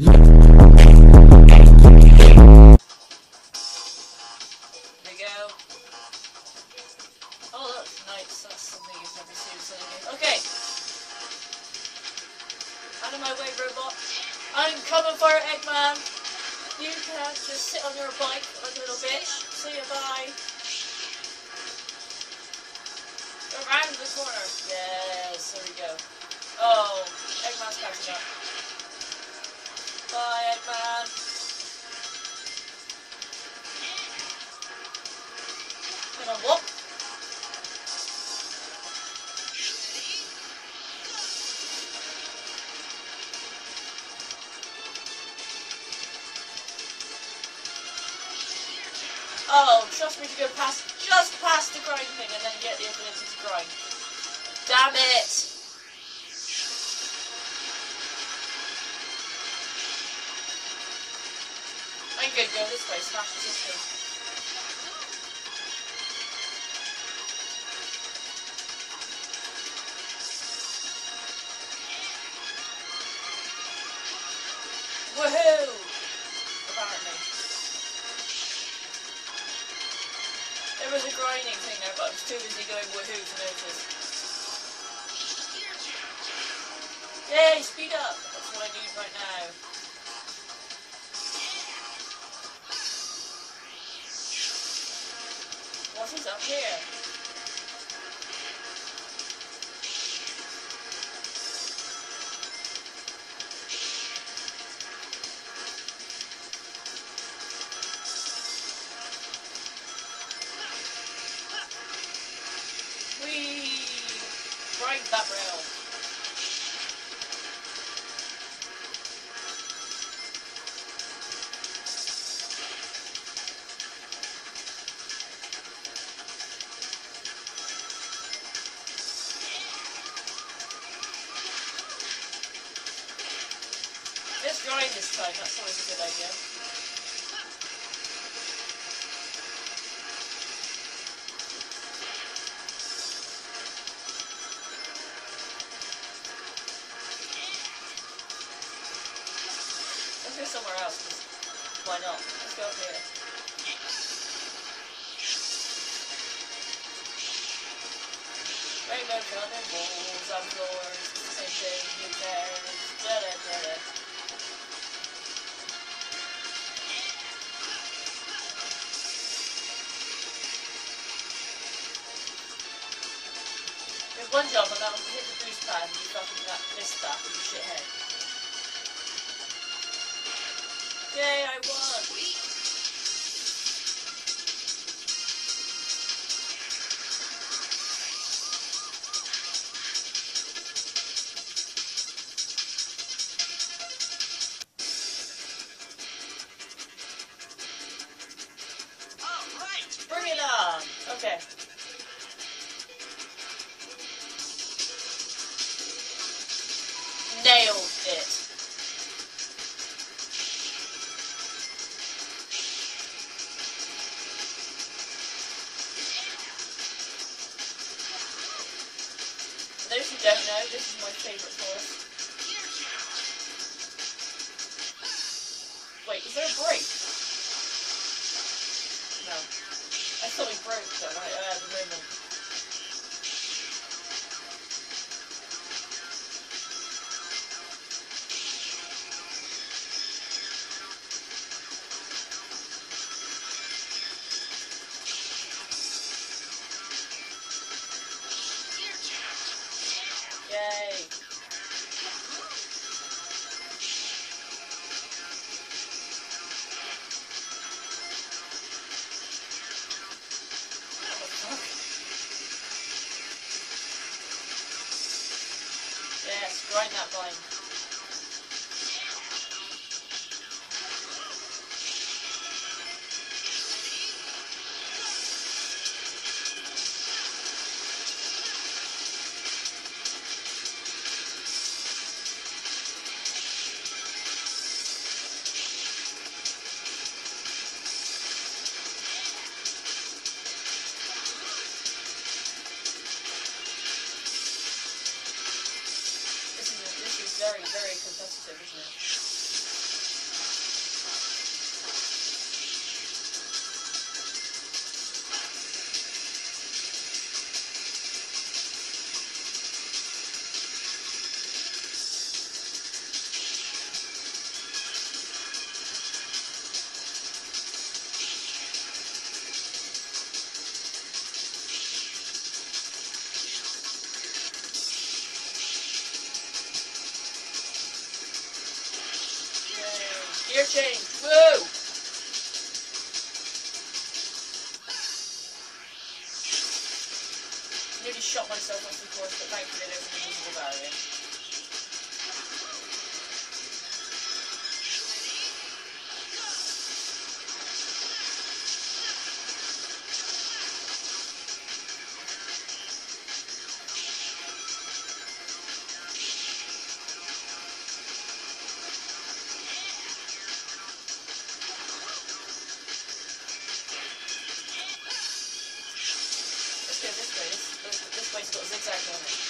There we go. Oh look, knights, that's something you've never seen in any game. Okay. Out of my way, robot. I'm coming for it, Eggman. You can just sit on your bike like a little bitch. See you, bye. Around the corner. Yes, there we go. Oh, Eggman's catching up. Bye, Eggman. Hang on, what? Oh, trust me to go past, just past the grind thing and then get the ability to grind. Damn it! I'm gonna go this way, smash the system. Woohoo! Apparently. There was a grinding thing there, but I was too busy going woohoo to notice. Yay, speed up! That's what I need right now. What is up here? Whee! Grind that rail. Let's grind this time, that's always a good idea. Let's go somewhere else, because why not? Let's go up here. Rainbow colored walls and floors, same thing, who cares? Da-da-da-da. There's one job and that was to hit the boost pad and you fucking missed that with your shithead. Yay, I won! Bring it on! Okay. Nailed it. For those who don't know, this is my favourite course. Wait, is there a break? No. I thought we broke then, at the moment. Yay. Yes, grind that vine. Gear change. Woo! Nearly shot myself off the course, but thankfully there's an invisible barrier. Let's go this way. This way's got zigzags on it.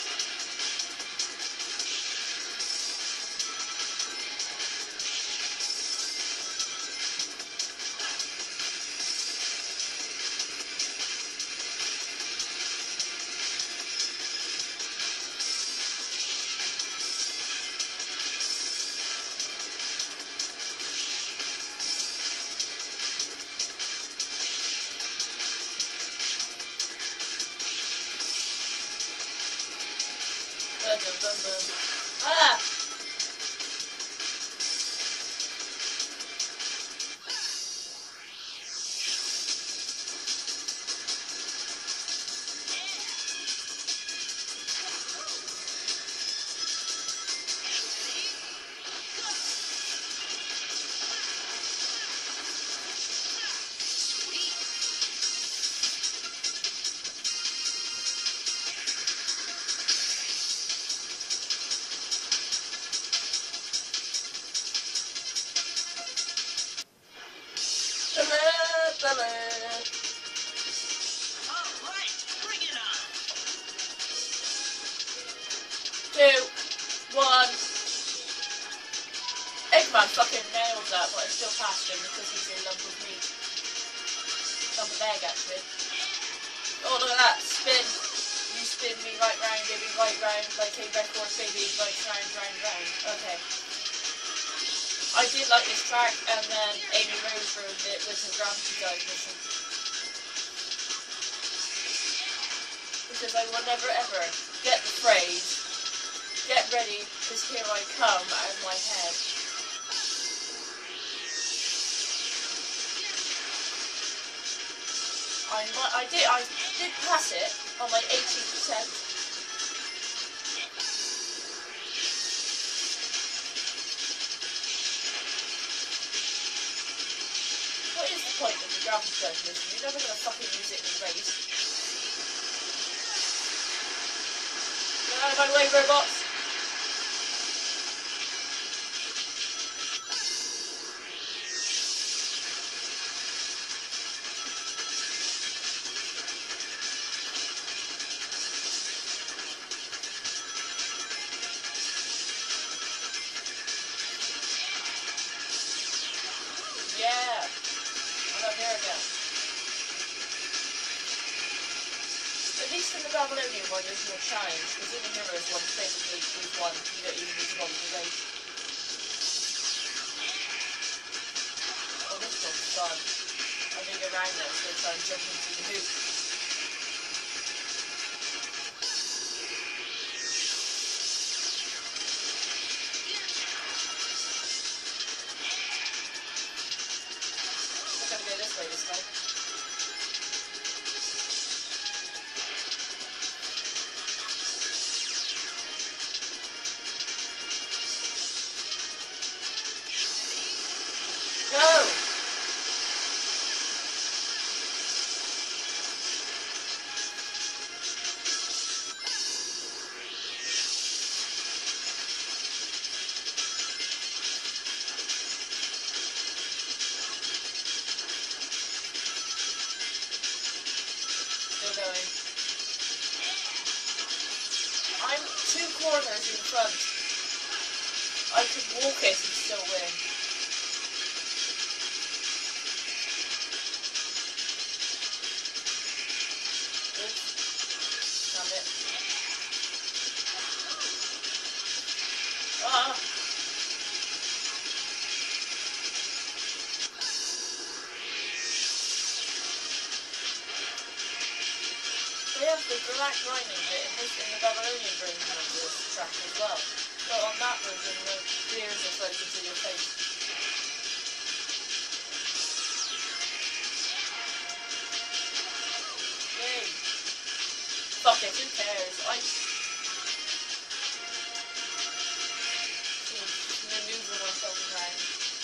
Ah! Two, one. Eggman fucking nails that, but I still passed him because he's a lump of meat. Lump of egg, actually. Oh, look at that. Spin. You spin me right round, give me right round, like a record baby, right round, round, round. Okay. I did like this track, and then Amy Rose ruined it with her Gravity Dive mission. Because I will never ever get the phrase, "Get ready, because here I come," out of my head. I did pass it on like 80%. What is the point of the Gravity Dive mission? You're never going to fucking use it in a race. Get out of my way, robots! Yeah! I'm up here again. At least in the Babylonian one there's more challenge, because in the Heroes one, basically we've won, you don't even need to run the race. Oh, this one's fun. I'm going to go around there, so try and jump into the hoop. I'm going to go this way this time. Go! Still going. I'm 2 corners in front. I could walk it and still win. Damn it. Ah! They have the black grinding bit in the Babylonian version of this track as well. But on that version, the gears are floating to your face. who cares? Maneuvering ourselves around.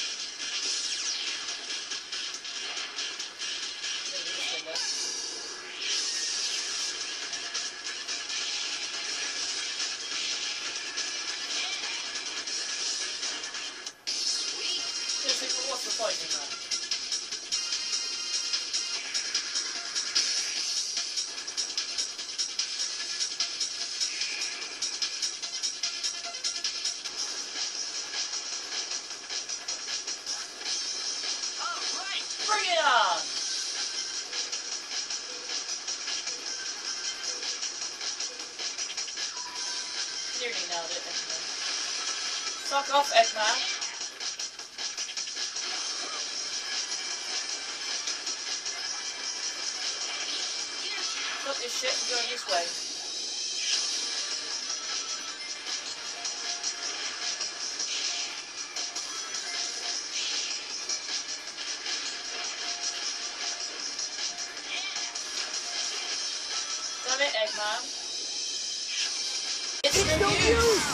What's the point in that? Alright, bring it on! Nearly nailed it, anyway. Fuck off, Eggman. Got this shit and going this way. Damn it, Eggman. It's no use!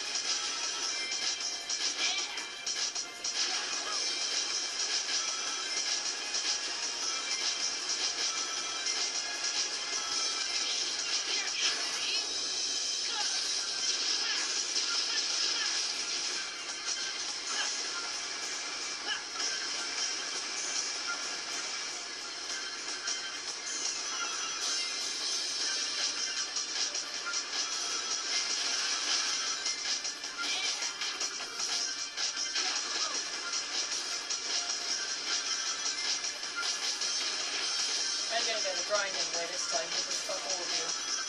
I'm gonna go the grinding way this time because fuck all of you.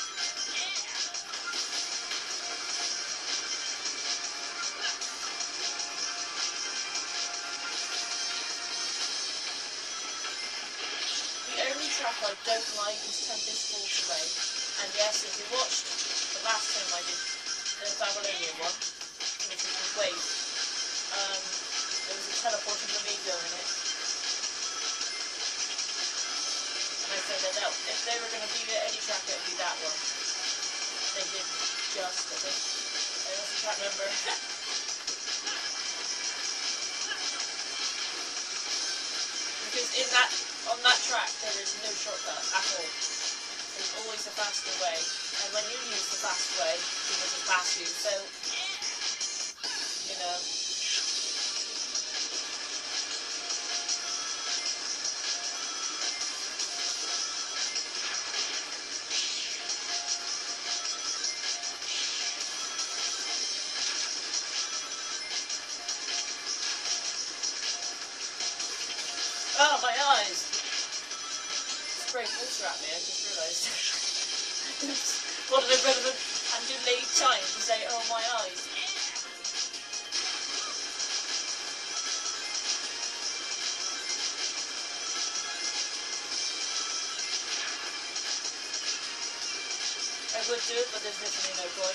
The only track I don't like is Tempest Waterway. And yes, if you watched the last time I did the Babylonian one, which was with Wave, there was a teleporting flamingo in it. I said that if they were going to be any track, it would be that one. They did just, I think. I also can't remember. Because on that track, there is no shortcut at all. There's always a faster way. And when you use the fast way, people can pass you. So, you know. Oh, my eyes! Sprayed water at me, I just realised. What an irrelevant and delayed time to say, oh, my eyes. I would do it, but there's literally no point.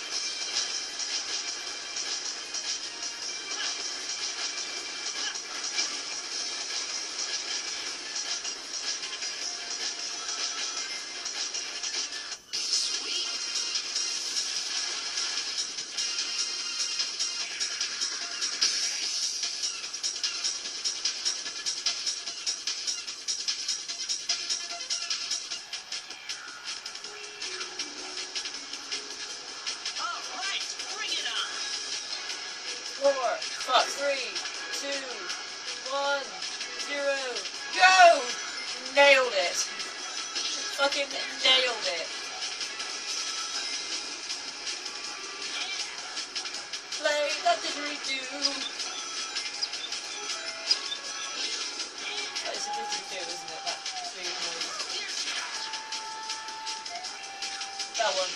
Fuck, 3, 2, 1, 0, go! Nailed it. Fucking nailed it. Play that didgeridoo. That is a didgeridoo, isn't it? That weird noise. That one.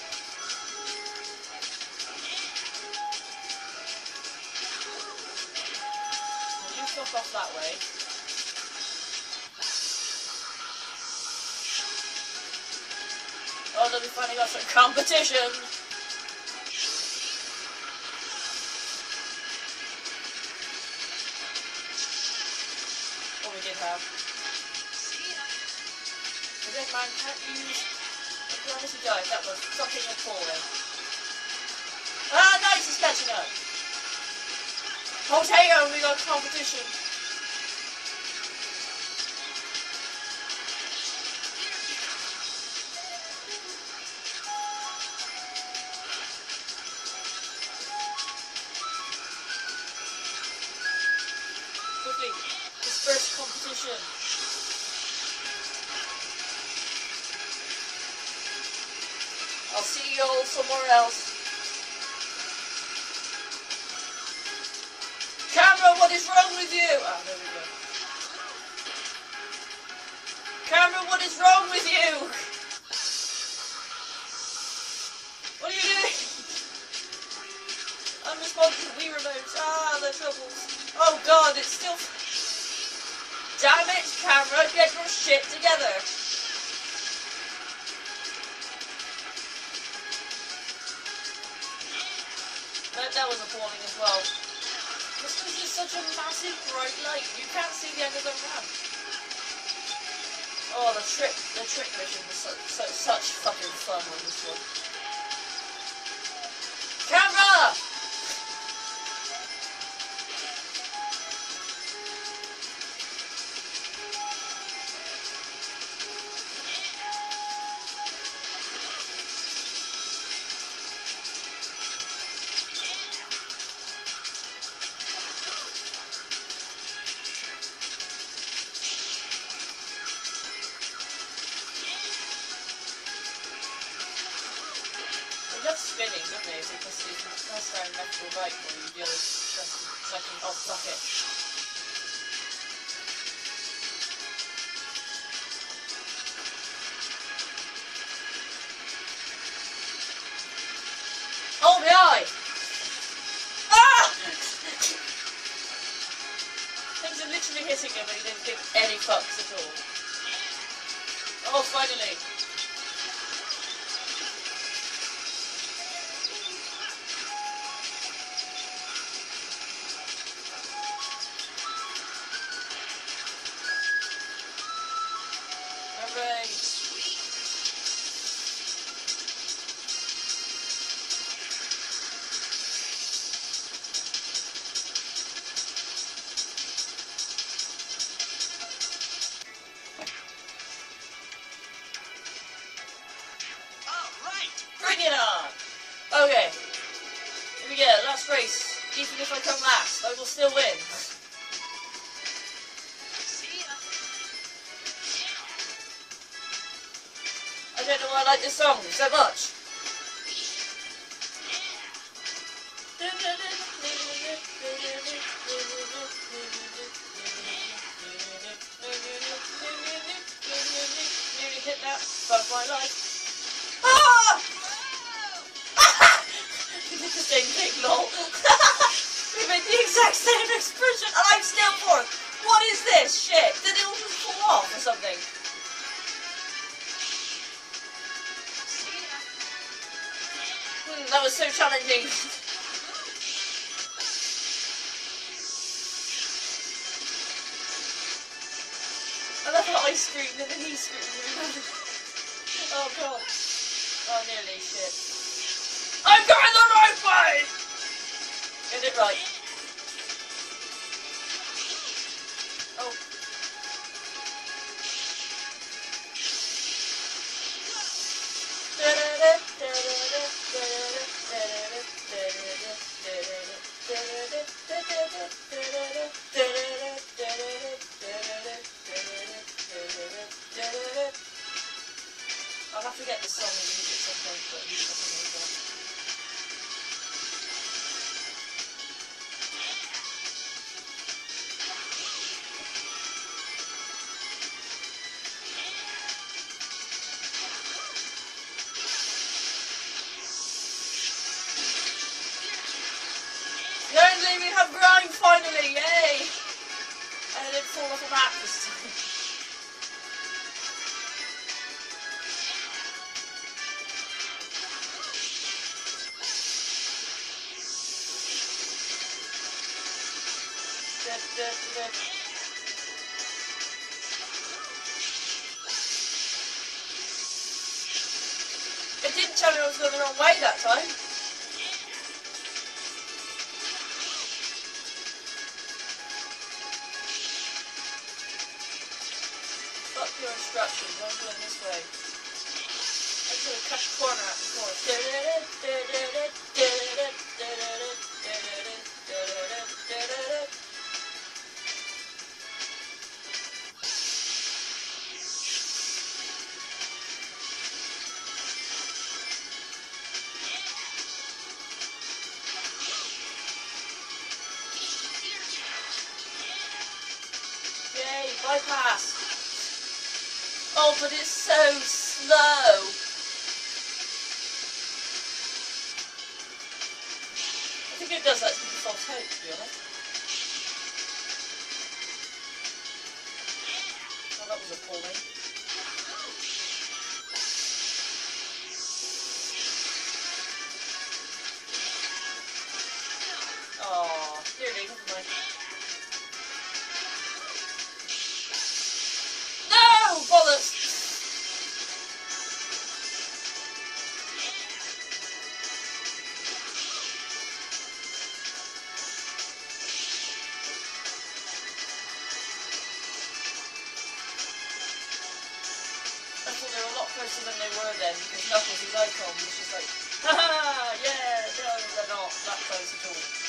Fuck off that way. Oh, look, we finally got some competition! Oh, we did have. The dead man can't use a Where was he going? That was fucking appalling. Ah, nice, he's catching up. Potato, we got competition. Quickly, disperse competition. I'll see you all somewhere else. Camera, what is wrong with you? Ah, there we go. Camera, what is wrong with you? What are you doing? I'm responding to Wii remotes. Ah, the troubles. Oh god, it's still... Damn it, camera, get your shit together. That was appalling as well. This was just such a massive bright light. You can't see the end of the ramp. Oh, the trick mission was such fucking fun on this one. Camera! Spinning, don't they? Because if you press down left or right, or you do press second. Oh, fuck it. Oh, my eye! Ah! Things are literally hitting him, but he didn't give any fucks at all. Oh, finally! Bring it on! Okay. Here we go, last race. Even if I come last, I will still win. I don't know why I like this song so much. Nearly hit that. Fuck my life. Ah! We did the same thing, lol. We made the exact same expression and I'm still fourth. What is this shit? Did it all just fall off or something? That was so challenging. I love how I screamed and then he screamed. Oh god. Oh, nearly shit. I'm going the right way! Get it right. Oh. I'll have to get this song and use it sometimes, but use something like that. Finally, we have grind finally, yay! And it didn't fall off a map this time. tell me I was going the wrong way that time. Fuck your instructions, I'm going this way. I'm going to cut the corner out the corner. Yay, bypass! Oh, but it's so slow! I think it does that to give you false hope, to be honest. Oh, that was appalling. Oh, dearly, never mind. No! Bollocks! I thought they were a lot closer than they were then, because Knuckles' icon was just like, haha, yeah, no, they're not that close at all.